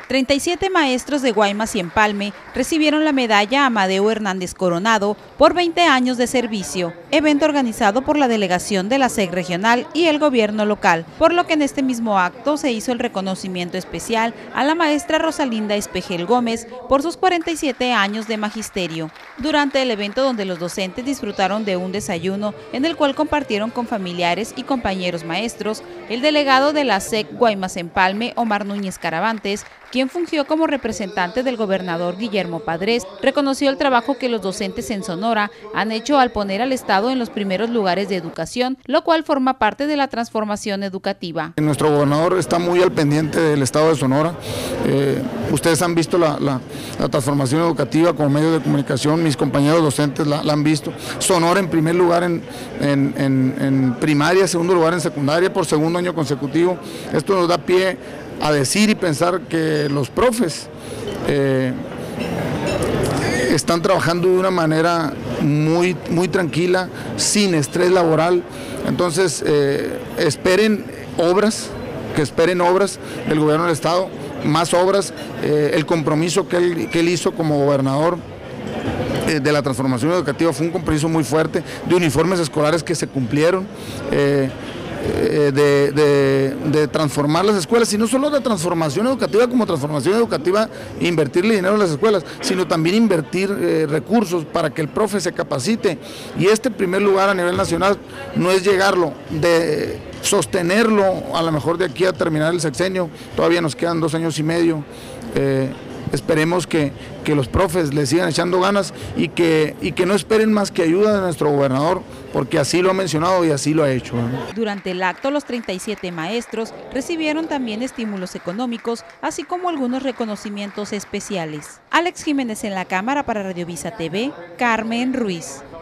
37 maestros de Guaymas y Empalme recibieron la medalla Amadeo Hernández Coronado por 20 años de servicio, evento organizado por la delegación de la SEC regional y el gobierno local, por lo que en este mismo acto se hizo el reconocimiento especial a la maestra Rosalinda Espejel Gómez por sus 47 años de magisterio. Durante el evento, donde los docentes disfrutaron de un desayuno en el cual compartieron con familiares y compañeros maestros, el delegado de la SEC Guaymas Empalme, Omar Núñez Caravantes, quien fungió como representante del gobernador Guillermo Padres, reconoció el trabajo que los docentes en Sonora han hecho al poner al Estado en los primeros lugares de educación, lo cual forma parte de la transformación educativa. Nuestro gobernador está muy al pendiente del Estado de Sonora. Ustedes han visto la transformación educativa como medio de comunicación, mis compañeros docentes la han visto. Sonora en primer lugar en primaria, segundo lugar en secundaria por segundo año consecutivo. Esto nos da pie a decir y pensar que los profes están trabajando de una manera muy tranquila, sin estrés laboral. Entonces esperen obras del gobierno del Estado, más obras, el compromiso que él hizo como gobernador de la transformación educativa fue un compromiso muy fuerte, de uniformes escolares que se cumplieron, de transformar las escuelas, y no solo de transformación educativa como transformación educativa, invertirle dinero a las escuelas, sino también invertir recursos para que el profe se capacite. Y este primer lugar a nivel nacional no es llegarlo, de sostenerlo a lo mejor de aquí a terminar el sexenio, todavía nos quedan 2 años y medio. Esperemos que los profes le sigan echando ganas y que no esperen más que ayuda de nuestro gobernador, porque así lo ha mencionado y así lo ha hecho. Durante el acto, los 37 maestros recibieron también estímulos económicos, así como algunos reconocimientos especiales. Alex Jiménez en la cámara para Radiovisa TV, Carmen Ruiz.